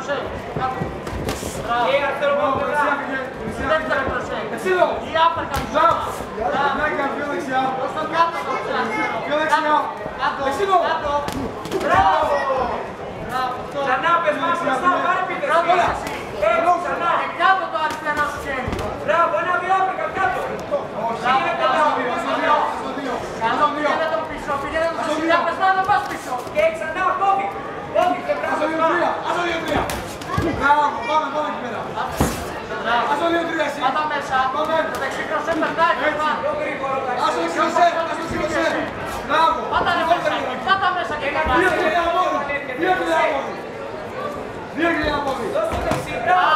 προσέχει. Δεύτερο προσέχει. Η άπερκα του σώμα. Προς τον κάτω το αριστερό. Κάτω. Μπράβο. Ξανά πες μας μπροστά, πάρε πίτες. Ξανά. Κάτω το αριστερό σου χέρι. Μπράβο, ένα βήμα άπερκα κάτω. Καλό, πήγαινε τον πίσω, πήγαινε τον πίσω. Για πες να πας πίσω. Και ξανά κόβει. Κόβει και μπράβο. Άσο 2-3. Μπράβο, πάμε εκεί πέρα. Άσο 2-3 εσύ. Πάτα μέσα. Το δεξί κροσέ περνάει. Άσο σηκωσέ. Μπράβο. Πάτα μέσα και καλά. 2 γρήγορα πόδι. Δώσ' το δεξί, μπράβο.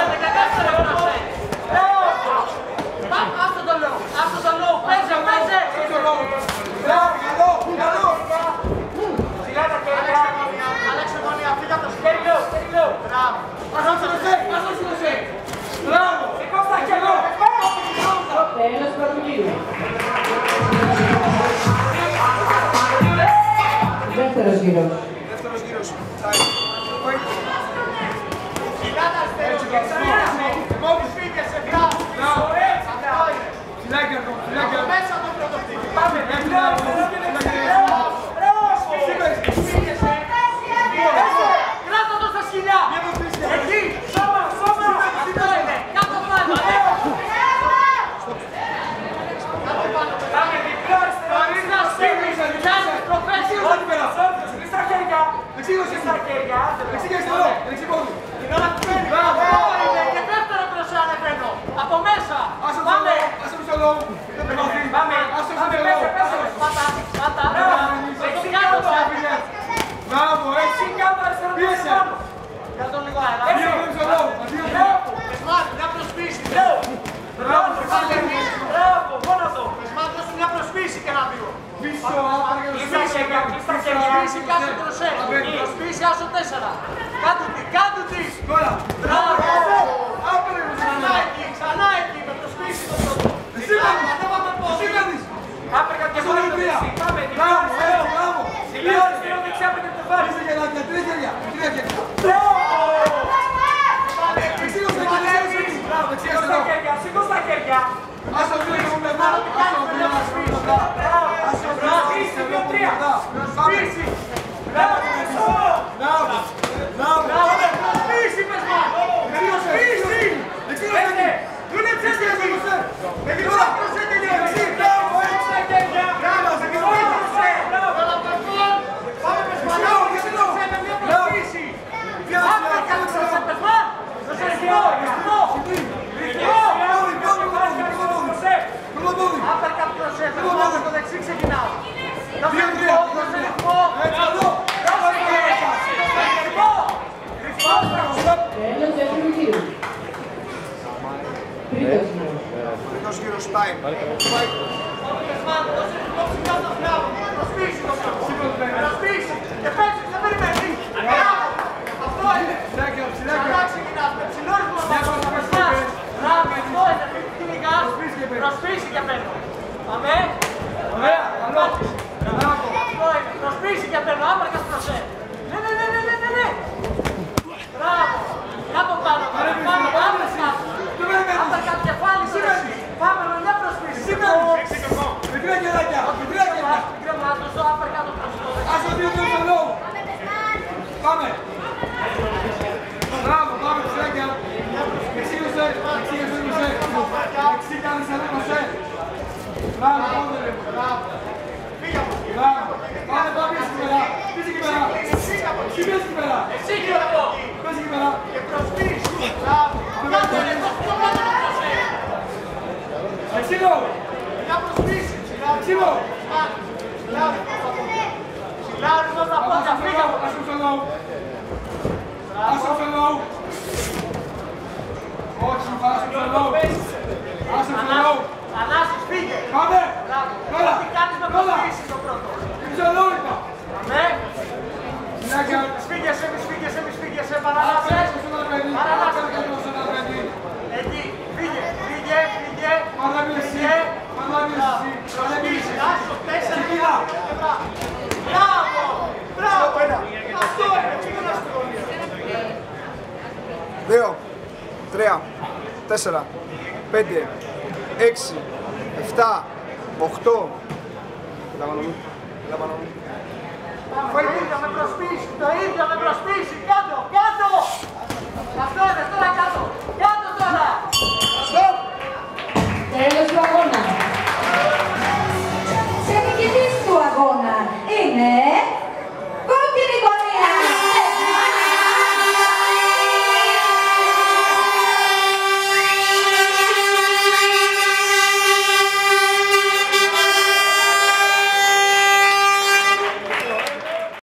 Αυτό το λέω. Παίζε. Μπράβο, καλό. Ψηλά τα χέρια. Αλέξε γωνία, φύγε από το σκέρι. Μπράβο. Άσο σηκωσέ. Μπράβο. Σηκώσ' τα χέρια. Τέλος πρώτου γύρου. Δεύτερος γύρος. Δεύτερος γύρος. Σιγά τα αριστερό και ξανά. Φύγεσαι, μπράβο. Φυλάκια εδώ. Μέσα το πρώτο χτύπημα. Πάμε. Φύγεσαι. Κράτα το στα σκυλιά. Εκεί. Σώμα. Αυτό είναι. Κάτω πάνω. Πάμε διπλό αριστερό. Χωρίς να σπίβεις. Πιάνεις προφέσεις. Σκλείς τα χέρια. Δεξίγωσε. Σκλείς τα χέρια. Δεξίγωσε εδώ. Δεξί πόδι. Την ώρα που παίρνει. Αυτό είναι. Και δεύτερο κροσέ ανεβαίνω. Από μέσα. Πάμε. Άσο μισό λόγο. Πάμε. Άσο Πάμε, μισό λόγο. Πάτα. Δεξί κάτω το άφηγε. Μπράβο, έτσι. Δεξί κάτω αριστερό. Πίεσε. Για τον λίγο αέρα. Δύο μισό λόγο. Πεσμάτ, μια προσποίηση. Μπράβο, μόνο αυτό. Πεσμάτ, δώσου μια προσποίηση και ένα δύο. Πίσω, άπραγε. Κλείς τα χέρια. Προσποίηση κάθε κροσέ. Προσποίηση άσο 4. Κάτω τη. Τώρα. Μπράβο. Άπραγε. Ξανά εκεί, με προσποίηση το πρώτο. Εσύ κάνεις. Ανέβαμε Εσύ πόδι. κάνεις. Άπρεκα και Άσο μόνο δύο το τρία. δεξί. Πάμε, διπλό Μπράβο, αριστερό. έτσι, μπράβο. Διπλό αριστερό, δεξί άπρεκα το βάλει. Τρία χέρια, τρία χέρια. Τρία χέρια. Δεξίγωσε, μπράβο, Σηκώς δεξίγωσε τα εδώ. χέρια, σηκώς τα χέρια. Άσο δύο και μου μετά. Άσο δύο. Άσο Προσποίηση, δύο, τρία. Προσποίηση. Μπράβο, Μπράβο. Μπράβο. Προσποίηση, Πεσμάτ. Προσποίηση. πέντε. Είναι τσέστη. Με διπλό κροσέ τελειώνει. Μπράβο, έτσι. Τα χέρια. Μπράβο, σε Διπλό κροσέ. Μπράβο. Πάμε Πεσμάτ. Με μια προσποίηση. Άπερ κάτι κροσέ, Πεσμάτ. Προσεστικό. Άπερ κάτι κροσέ. Πεσμάτ, στο δεξί ξεκινάω. Τέλος δεύτερου γύρου. Τρίτος γύρος. Τρίτος γύρος, time. Προσποίηση. Και παίξεις, δεν περιμένει. Αυτό είναι. Ψηλάκια, Καλά ψηλάκια. ξεκινάς, με ψηλό ρυθμό να πας στο Πεσμάτ. Μπράβο, αυτό είναι. Κυνηγάς, προσποίηση και παίρνω. Πάμε. Ωραία, καλό. Μπράβο. Αυτό είναι. Προσποίηση και παίρνω. Άπερκας κροσέ. Ναι. Μπράβο. Κάτω πάνω. Πάμε. Άπερκας κεφάλι σου. Πάμε με μια προσποίηση. Με τρία χεράκια, με τρία χεράκια. Κρεμάτος, το άπερκας το προσφό. Άσο δύο και μισό λόγο. Πάμε. Μπράβο, πάμε, ψηλάκια. Εξήγησε, μισέ. Εξή κάνεις ένα μισέ. Μπράβο, πάμε. Φύγε από εκεί. Μπράβο. Πάμε εκεί πέρα. Πες εκεί πέρα. Εσύ πες εκεί πέρα. Εσύ και αυτό. Πες εκεί πέρα. Και προσποίηση. Μπράβο. Κάτω είναι. Το κάτω είναι κροσέ. Εξήγω. Μια προσποίηση. Εξήγω. Ψηλάω στα πόδια. Φύγε από εκεί. Άσο μισό λόγο. Άσο μισό λόγο. Όχι, άσο μισό λόγο. Άσο μισό λόγο. Ανάσης, φύγε. Πάμε. Μπράβο. Τώρα. Τι κάνεις με Τώρα. προσποίηση το πρώτο. Μισό λόγο είπα. Πάμε. Ψηλάκια. Σφίγγεσαι, παραλάβες. Εκεί, φύγε. Προσποίηση, άσο, 4. Μπράβο. Αυτό είναι. Πήγαινα στη γωνία. 4, 5, 6, 7, 8. Το ίδιο με προσπίσει, το ίδιο με προσπίσει.